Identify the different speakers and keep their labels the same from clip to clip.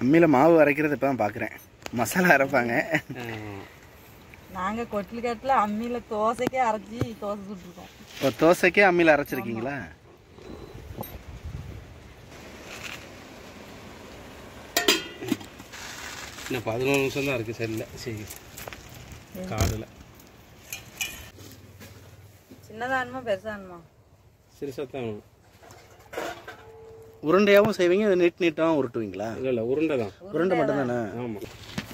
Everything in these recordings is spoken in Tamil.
Speaker 1: அம்மியில் மாவு அரைக்கிறது இப்போ தான் பார்க்குறேன். மசாலா அரைப்பாங்க.
Speaker 2: நாங்கள் கொட்டில் கட்டில் அம்மியில் தோசைக்கே அரைச்சி தோசை சுட்டுருக்கோம்.
Speaker 1: ஒரு தோசைக்கே அம்மியில் அரைச்சிருக்கீங்களா?
Speaker 3: இன்னும் 11 நிமிஷம் தான் இருக்குது. சரியில்லை சரி காடில்
Speaker 2: சின்னதானுமா பெருசானுமா?
Speaker 3: சிறுசாக தான்.
Speaker 1: உருண்டையாகவும் செய்வீங்க, நீட்டாகவும் உருட்டுவீங்களா?
Speaker 3: இல்லை உருண்டை தான்.
Speaker 1: உருண்டை மட்டும் தானே?
Speaker 3: ஆமாம்.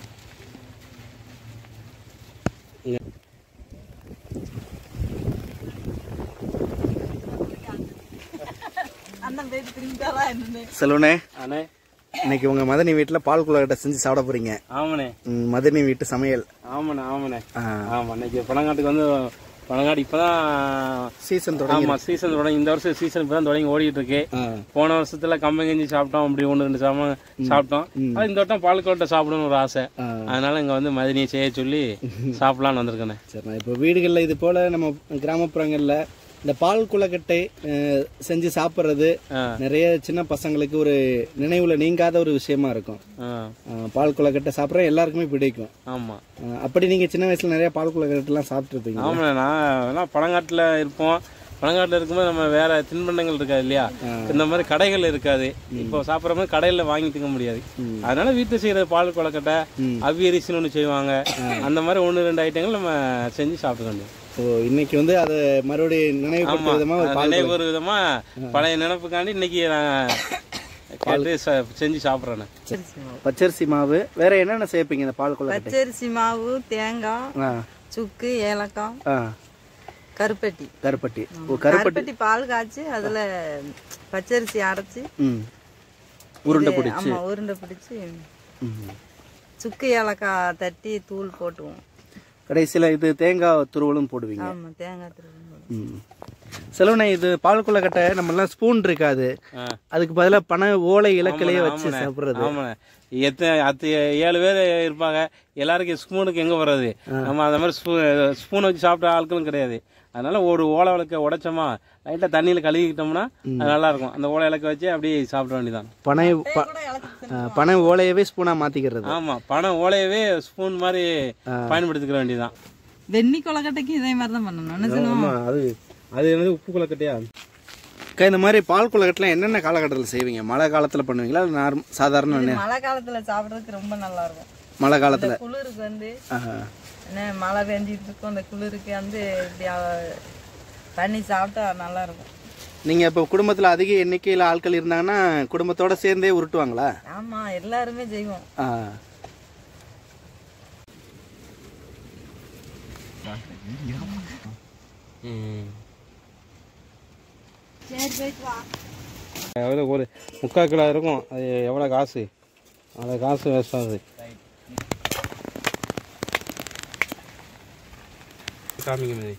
Speaker 1: செல்வனே, இன்னைக்கு உங்க மதனி வீட்டுல பால் கொழுக்கட்டை செஞ்சு சாப்பிட போறீங்க.
Speaker 3: ஆமாண்ணே.
Speaker 1: மதனி வீட்டு சமையல்.
Speaker 3: ஆமாண்ணே ஆமாண்ணே. ஆமாம், இன்னைக்கு பழங்காட்டுக்கு வந்து பழங்காடு இப்பதான்
Speaker 1: சீசன் தொடங்கி.
Speaker 3: ஆமா, சீசன் தொடங்கி. இந்த வருஷம் சீசன் இப்பதான் தொடங்கி ஓடிட்டு இருக்கு. போன வருஷத்துல கம்பங்கஞ்சி சாப்பிட்டோம், அப்படி 1-2 சாப்பிட்டோம். இந்த வட்டம் பால் கொழுக்கட்டை சாப்பிடணும்னு ஒரு ஆசை. அதனால இங்க வந்து மதினியை செய்ய சொல்லி சாப்பிடலான்னு வந்திருக்கேன்.
Speaker 1: சரி, இப்போ வீடுகளில் இது போல நம்ம கிராமப்புறங்கள்ல இந்த பால் கொழுக்கட்டை செஞ்சு சாப்பிட்றது நிறைய சின்ன பசங்களுக்கு ஒரு நினைவுல நீங்காத ஒரு விஷயமா இருக்கும். பால் கொழுக்கட்டை சாப்பிட்ற எல்லாருக்குமே பிடிக்கும்.
Speaker 3: ஆமா,
Speaker 1: அப்படி நீங்க சின்ன வயசுல நிறைய பால் கொழுக்கட்டை எல்லாம் சாப்பிட்டுருப்பீங்க.
Speaker 3: ஆமா, நான் பழங்காட்டுல இருப்போம். பழங்காட்டுல இருக்கும்போது நம்ம வேற தின்பண்டங்கள் இருக்காது இல்லையா, இந்த மாதிரி கடைகள் இருக்காது. இப்போ சாப்பிட்ற மாதிரி கடையில வாங்கி திங்க முடியாது. அதனால வீட்டுல செய்யற பால் கொழுக்கட்டை, அவியரிசின்னு ஒண்ணு செய்வாங்க. அந்த மாதிரி 1-2 ஐட்டங்கள் நம்ம செஞ்சு சாப்பிட வேண்டியது.
Speaker 1: இன்னைக்கு வந்து அதை மறுபடியும்
Speaker 3: நினைவு விதமா பழைய நினைப்புக்காண்டி இன்னைக்கு செஞ்சு சாப்பிட்றேன்.
Speaker 1: பச்சரிசி மாவு வேற என்னென்ன சேர்ப்பீங்க இந்த பால் கொழுக்கட்டை?
Speaker 2: பச்சரிசி மாவு, தேங்காய், சுக்கு, ஏலக்காய், கருப்பட்டி.
Speaker 1: கருப்பட்டி
Speaker 2: பால் காய்ச்சி அதுல பச்சரிசி அரைச்சி
Speaker 1: உருண்டை பிடிச்சி
Speaker 2: சுக்கு ஏலக்காய் தட்டி தூள் போட்டுவோம்.
Speaker 1: கடைசியில இது தேங்காய் துருவலும் போடுவீங்க.
Speaker 2: ஆமா, தேங்காய் துருவலும்.
Speaker 1: செலவுனே, இது பால் கொழுக்கட்டை நம்ம எல்லாம் ஸ்பூன் இருக்காது, அதுக்கு பதிலாக பனை ஓலை இலக்கிலேயே வச்சு சாப்பிடுறது.
Speaker 3: ஆமா, 7 பேர் இருப்பாங்க, எல்லாருக்கும் ஸ்பூனுக்கு எங்க வர்றது? நம்ம அந்த மாதிரி ஸ்பூன் வச்சு சாப்பிட்ட ஆட்களும் கிடையாது. அதனால ஒரு ஓலை விளக்க உடைச்சோமா, லைட்டா தண்ணியில கழுவிக்கிட்டோம்னா அது நல்லா இருக்கும். அந்த ஓலை விளக்க வச்சு அப்படியே சாப்பிட வேண்டியதான்.
Speaker 1: பனை ஓலையவே ஸ்பூனா மாத்திக்கிறது.
Speaker 3: ஆமா, பனை ஓலையவே ஸ்பூன் மாதிரி பயன்படுத்திக்க வேண்டியதான்.
Speaker 2: வெண்ணி கொழுக்கட்டைக்கு இதே மாதிரி தான் பண்ணணும்.
Speaker 3: அது என்னது உப்பு கொழுக்கட்டையா?
Speaker 1: இந்த மாதிரி பால் கொழுக்கட்டை என்னென்ன காலகட்டத்தில் செய்வீங்க? மழை காலத்துல பண்ணுவீங்களா, சாதாரண?
Speaker 2: மழை காலத்துல சாப்பிடறதுக்கு ரொம்ப நல்லா இருக்கும்.
Speaker 1: மழை காலத்துல
Speaker 2: குளிருக்கு வந்து மழை பெஞ்சிட்டு இருக்கும், அந்த குளிருக்கு வந்து பண்ணி சாப்பிட்டா நல்லா இருக்கும்.
Speaker 1: நீங்க இப்ப குடும்பத்துல அதிக எண்ணிக்கையில ஆட்கள் இருந்தாங்கன்னா குடும்பத்தோட சேர்ந்தே உருட்டுவாங்களா?
Speaker 2: ஆமா, எல்லாருமே செய்வோம்.
Speaker 3: ஒரு 3/4 கிலோ இருக்கும். அது எவ்வளவு காசு? அந்த காசு வேஸ்ட் ஆகுது. காமிங்க மாதிரி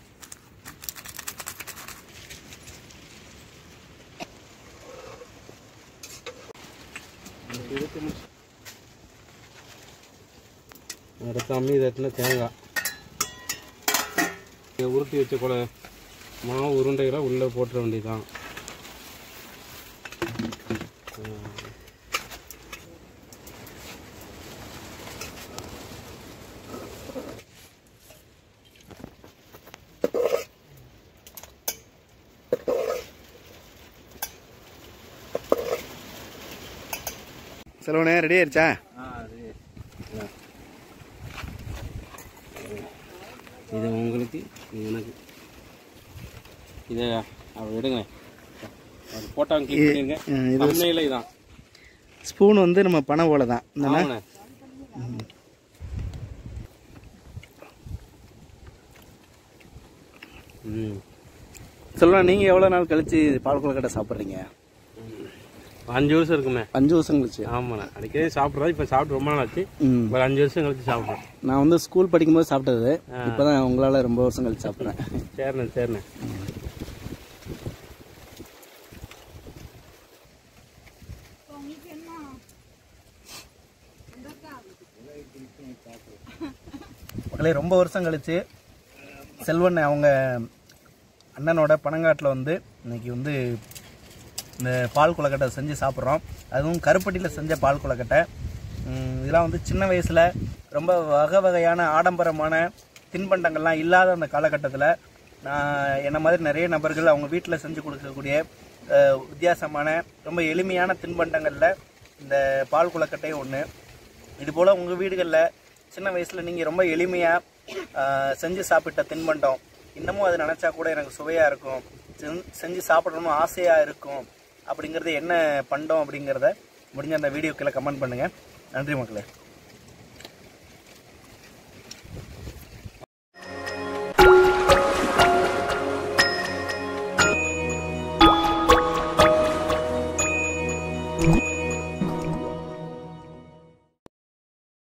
Speaker 3: அடுத்த அம்மி தட்டின தேங்காய் உருட்டி வச்ச மாவு உருண்டைகளை உள்ளே போட்டுற வேண்டியதுதான்.
Speaker 1: செலவுனே ரெடி ஆயிடுச்சா?
Speaker 3: இது உங்களுக்கு, எனக்கு இதை எடுங்க. போட்டாங்க கிளிக் பண்ணிருங்க. இதான்
Speaker 1: ஸ்பூன் வந்து நம்ம பனை ஓலை தான். சொல்லுங்க, நீங்க எவ்வளவு நாள் கழிச்சு பால் கொழுக்கட்டை சாப்பிட்றீங்க?
Speaker 3: 5 வருஷம் இருக்குமே.
Speaker 1: 5 வருஷம் கழிச்சு?
Speaker 3: ஆமாண்ணே, அடிக்கடி சாப்பிட்றதா. இப்போ சாப்பிட்டு ரொம்ப நாள் ஆச்சு. ஒரு 5 வருஷம் கழிச்சு சாப்பிட்றேன்.
Speaker 1: நான் வந்து ஸ்கூல் படிக்கும்போது சாப்பிட்டது, இப்போதான் உங்களால ரொம்ப வருஷம் கழிச்சு சாப்பிட்றேன்.
Speaker 3: சரிண்ணே சரிண்ணே.
Speaker 1: மக்களே, ரொம்ப வருஷம் கழிச்சு செல்வன் அவங்க அண்ணனோட பனங்காட்டில் வந்து இன்னைக்கு வந்து இந்த பால் கொழுக்கட்டை செஞ்சு சாப்பிட்றோம். அதுவும் கருப்பட்டியில் செஞ்ச பால் கொழுக்கட்டை. இதெல்லாம் வந்து சின்ன வயசில் ரொம்ப வகையான ஆடம்பரமான தின்பண்டங்கள்லாம் இல்லாத அந்த காலகட்டத்தில் என்ன மாதிரி நிறைய நபர்கள் அவங்க வீட்டில் செஞ்சு கொடுக்கக்கூடிய வித்தியாசமான ரொம்ப எளிமையான தின்பண்டங்களில் இந்த பால் கொழுக்கட்டை ஒன்று. இதுபோல் உங்கள் வீடுகளில் சின்ன வயசில் நீங்கள் ரொம்ப எளிமையாக செஞ்சு சாப்பிட்ட தின்பண்டம் இன்னமும் அது நினச்சா கூட எனக்கு சுவையாக இருக்கும், செஞ்சு சாப்பிடணும்னு ஆசையாக இருக்கும் அப்படிங்கிறது என்ன பண்டம் அப்படிங்கிறத முடிஞ்ச அந்த வீடியோக்குள்ள கமெண்ட் பண்ணுங்கள். நன்றி மக்களே.